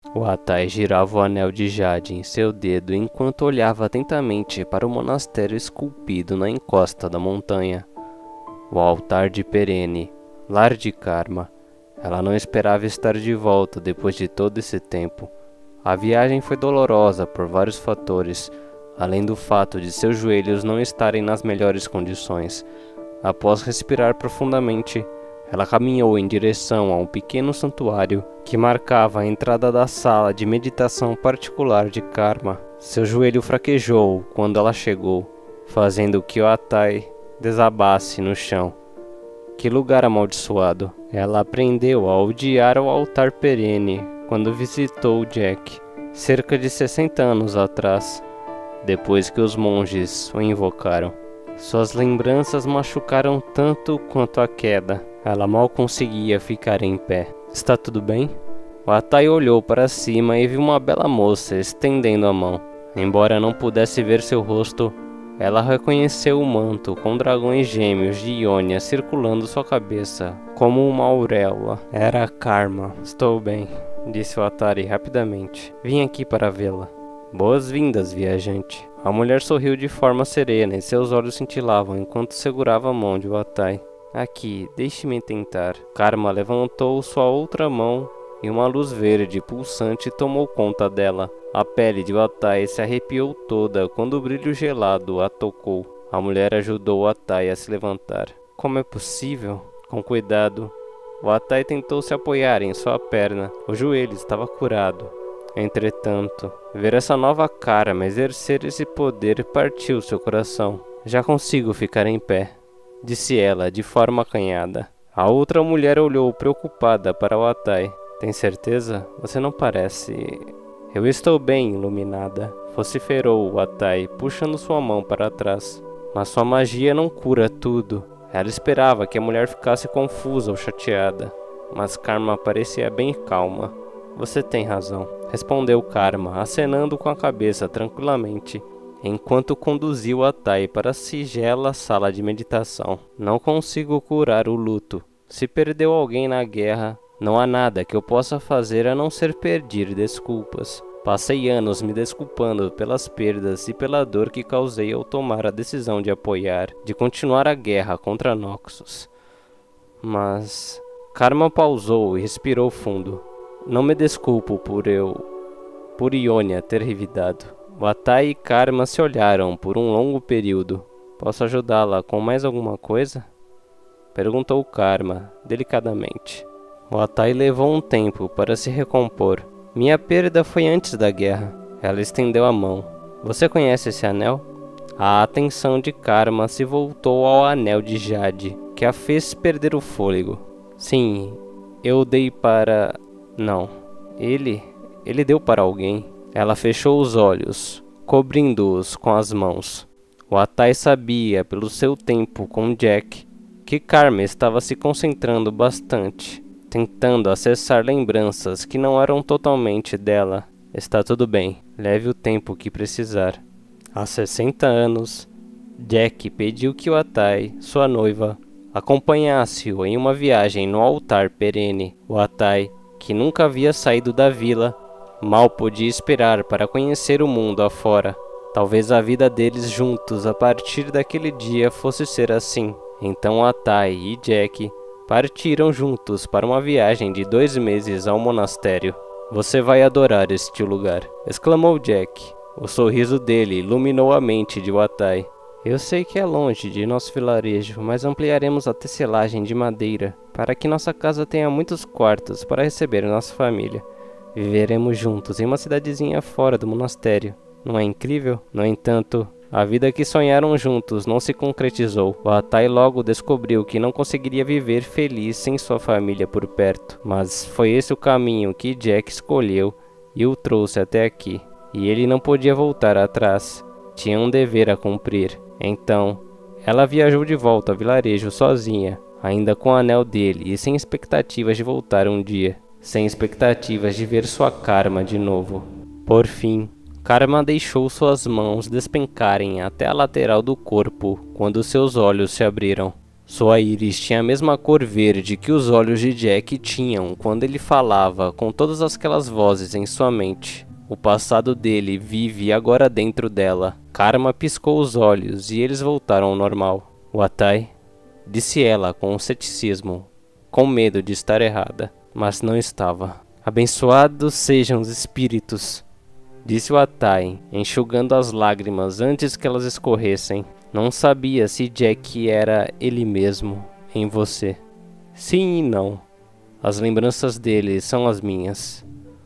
O Atai girava o anel de jade em seu dedo enquanto olhava atentamente para o monastério esculpido na encosta da montanha. O altar de Perene, lar de Karma. Ela não esperava estar de volta depois de todo esse tempo. A viagem foi dolorosa por vários fatores, além do fato de seus joelhos não estarem nas melhores condições. Após respirar profundamente, ela caminhou em direção a um pequeno santuário que marcava a entrada da sala de meditação particular de Karma. Seu joelho fraquejou quando ela chegou, fazendo que o Atai desabasse no chão. Que lugar amaldiçoado! Ela aprendeu a odiar o altar perene quando visitou Jack, cerca de 60 anos atrás, depois que os monges o invocaram. Suas lembranças machucaram tanto quanto a queda. Ela mal conseguia ficar em pé. Está tudo bem? O Atai olhou para cima e viu uma bela moça estendendo a mão. Embora não pudesse ver seu rosto, ela reconheceu o manto com dragões gêmeos de Ionia circulando sua cabeça, como uma auréola. Era Karma. Estou bem, disse o Atai rapidamente. Vim aqui para vê-la. Boas-vindas, viajante. A mulher sorriu de forma serena e seus olhos cintilavam enquanto segurava a mão de Atai. Aqui, deixe-me tentar. Karma levantou sua outra mão e uma luz verde pulsante tomou conta dela. A pele de Atai se arrepiou toda quando o brilho gelado a tocou. A mulher ajudou Atai a se levantar. Como é possível? Com cuidado, o Atai tentou se apoiar em sua perna. O joelho estava curado. Entretanto, ver essa nova Karma exercer esse poder partiu seu coração. Já consigo ficar em pé, disse ela de forma acanhada. A outra mulher olhou preocupada para o Atai. Tem certeza? Você não parece... Eu estou bem, iluminada, vociferou o Atai, puxando sua mão para trás. Mas sua magia não cura tudo. Ela esperava que a mulher ficasse confusa ou chateada, mas Karma parecia bem calma. Você tem razão, respondeu Karma, acenando com a cabeça tranquilamente, enquanto conduziu o Atai para a sigela sala de meditação. Não consigo curar o luto. Se perdeu alguém na guerra, não há nada que eu possa fazer a não ser pedir desculpas. Passei anos me desculpando pelas perdas e pela dor que causei ao tomar a decisão de apoiar, de continuar a guerra contra Noxus. Mas... Karma pausou e respirou fundo. Não me desculpo por Ionia ter revidado. O Atai e Karma se olharam por um longo período. Posso ajudá-la com mais alguma coisa? Perguntou Karma, delicadamente. O Atai levou um tempo para se recompor. Minha perda foi antes da guerra. Ela estendeu a mão. Você conhece esse anel? A atenção de Karma se voltou ao anel de Jade, que a fez perder o fôlego. Sim, eu dei para... Não, ele deu para alguém. Ela fechou os olhos, cobrindo-os com as mãos. O Atai sabia, pelo seu tempo com Jack, que Karma estava se concentrando bastante, tentando acessar lembranças que não eram totalmente dela. Está tudo bem, leve o tempo que precisar. Há 60 anos, Jack pediu que o Atai, sua noiva, acompanhasse-o em uma viagem no altar perene. O Atai, que nunca havia saído da vila, mal podia esperar para conhecer o mundo afora. Talvez a vida deles juntos a partir daquele dia fosse ser assim. Então Atai e Jack partiram juntos para uma viagem de 2 meses ao monastério. Você vai adorar este lugar, exclamou Jack. O sorriso dele iluminou a mente de Atai. Eu sei que é longe de nosso vilarejo, mas ampliaremos a tecelagem de madeira para que nossa casa tenha muitos quartos para receber nossa família. Viveremos juntos em uma cidadezinha fora do monastério. Não é incrível? No entanto, a vida que sonharam juntos não se concretizou. O Atai logo descobriu que não conseguiria viver feliz sem sua família por perto. Mas foi esse o caminho que Jack escolheu e o trouxe até aqui. E ele não podia voltar atrás. Tinha um dever a cumprir. Então, ela viajou de volta ao vilarejo sozinha, ainda com o anel dele e sem expectativas de voltar um dia. Sem expectativas de ver sua Karma de novo. Por fim, Karma deixou suas mãos despencarem até a lateral do corpo quando seus olhos se abriram. Sua íris tinha a mesma cor verde que os olhos de Jack tinham quando ele falava com todas aquelas vozes em sua mente. O passado dele vive agora dentro dela. Karma piscou os olhos e eles voltaram ao normal. Watai, disse ela com um ceticismo, com medo de estar errada, mas não estava. Abençoados sejam os espíritos, disse Watai, enxugando as lágrimas antes que elas escorressem. Não sabia se Jack era ele mesmo em você. Sim e não. As lembranças dele são as minhas.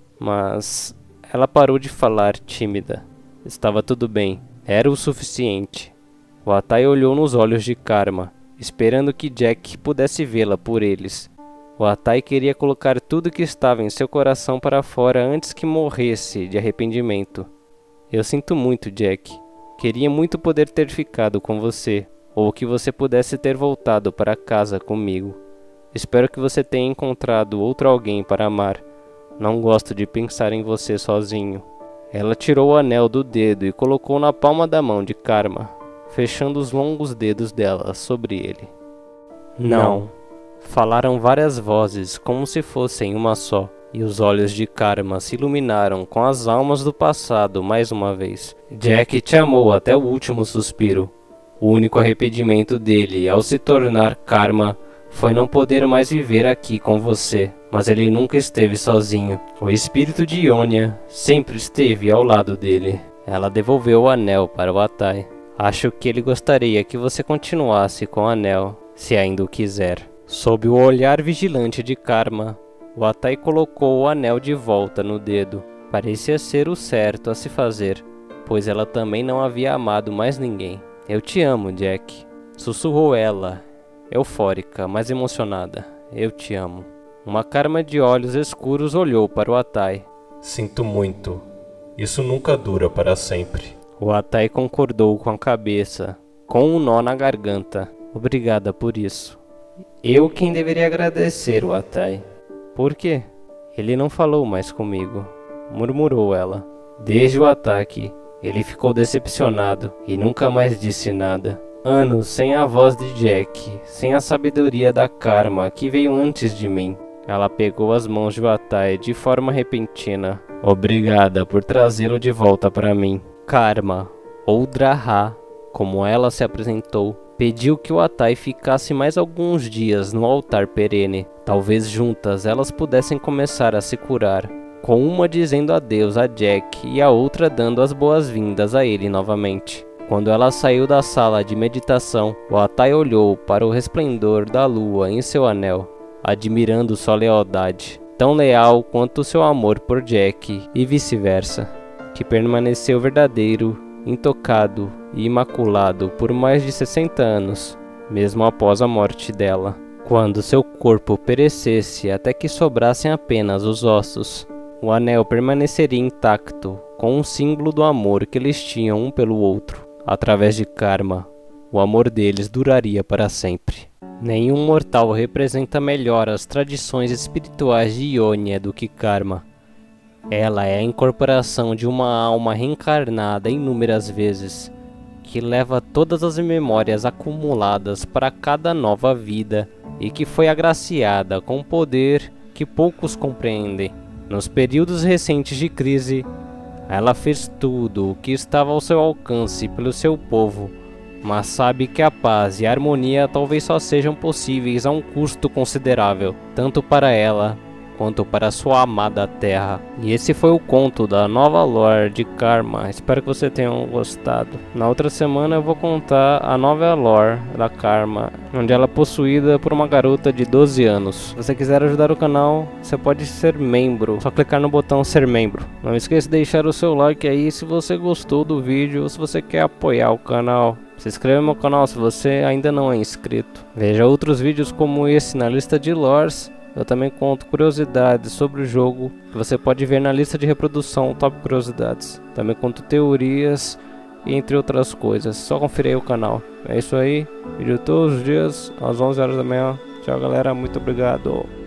Mas ela parou de falar, tímida. Estava tudo bem. Era o suficiente. Watai olhou nos olhos de Karma, esperando que Jack pudesse vê-la por eles. Watai queria colocar tudo que estava em seu coração para fora antes que morresse de arrependimento. Eu sinto muito, Jack. Queria muito poder ter ficado com você, ou que você pudesse ter voltado para casa comigo. Espero que você tenha encontrado outro alguém para amar. Não gosto de pensar em você sozinho. Ela tirou o anel do dedo e colocou na palma da mão de Karma, fechando os longos dedos dela sobre ele. Não. Falaram várias vozes, como se fossem uma só, e os olhos de Karma se iluminaram com as almas do passado mais uma vez. Jack te amou até o último suspiro. O único arrependimento dele ao se tornar Karma foi não poder mais viver aqui com você, mas ele nunca esteve sozinho. O espírito de Ionia sempre esteve ao lado dele. Ela devolveu o anel para Watai. Acho que ele gostaria que você continuasse com o anel, se ainda o quiser. Sob o olhar vigilante de Karma, Watai colocou o anel de volta no dedo. Parecia ser o certo a se fazer, pois ela também não havia amado mais ninguém. Eu te amo, Jack, sussurrou ela, eufórica, mas emocionada. Eu te amo. Uma Karma de olhos escuros olhou para Watai. Sinto muito. Isso nunca dura para sempre. Watai concordou com a cabeça, com um nó na garganta. Obrigada por isso. Eu quem deveria agradecer, Watai. Por quê? Ele não falou mais comigo, murmurou ela. Desde o ataque, ele ficou decepcionado e nunca mais disse nada. Anos sem a voz de Jack, sem a sabedoria da Karma que veio antes de mim. Ela pegou as mãos de Watai de forma repentina. Obrigada por trazê-lo de volta para mim. Karma, ou Draha, como ela se apresentou, pediu que Watai ficasse mais alguns dias no altar perene. Talvez juntas elas pudessem começar a se curar, com uma dizendo adeus a Jack e a outra dando as boas-vindas a ele novamente. Quando ela saiu da sala de meditação, Watai olhou para o resplendor da lua em seu anel, admirando sua lealdade, tão leal quanto seu amor por Jack e vice-versa, que permaneceu verdadeiro, intocado e imaculado por mais de 60 anos, mesmo após a morte dela. Quando seu corpo perecesse até que sobrassem apenas os ossos, o anel permaneceria intacto, com um símbolo do amor que eles tinham um pelo outro. Através de Karma, o amor deles duraria para sempre. Nenhum mortal representa melhor as tradições espirituais de Ionia do que Karma. Ela é a incorporação de uma alma reencarnada inúmeras vezes, que leva todas as memórias acumuladas para cada nova vida e que foi agraciada com um poder que poucos compreendem. Nos períodos recentes de crise, ela fez tudo o que estava ao seu alcance pelo seu povo, mas sabe que a paz e a harmonia talvez só sejam possíveis a um custo considerável, tanto para ela quanto para sua amada terra. E esse foi o conto da nova lore de Karma. Espero que você tenha gostado. Na outra semana eu vou contar a nova lore da Karma, onde ela é possuída por uma garota de 12 anos. Se você quiser ajudar o canal, você pode ser membro, só clicar no botão ser membro. Não esqueça de deixar o seu like aí se você gostou do vídeo ou se você quer apoiar o canal. Se inscreva no meu canal se você ainda não é inscrito. Veja outros vídeos como esse na lista de lores. Eu também conto curiosidades sobre o jogo que você pode ver na lista de reprodução Top Curiosidades. Também conto teorias e entre outras coisas. Só conferir aí o canal. É isso aí. Vídeo todos os dias às 11 horas da manhã. Tchau, galera. Muito obrigado.